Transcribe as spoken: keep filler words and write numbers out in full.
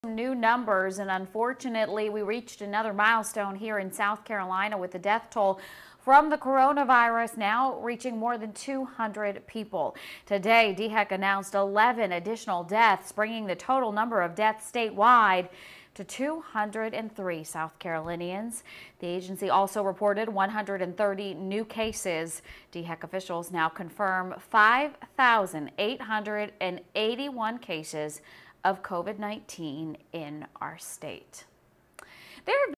New numbers, and unfortunately we reached another milestone here in South Carolina with the death toll from the coronavirus now reaching more than two hundred people. Today, D H E C announced eleven additional deaths, bringing the total number of deaths statewide to two hundred three South Carolinians. The agency also reported one hundred thirty new cases. D H E C officials now confirm five thousand eight hundred eighty-one cases of COVID nineteen in our state. There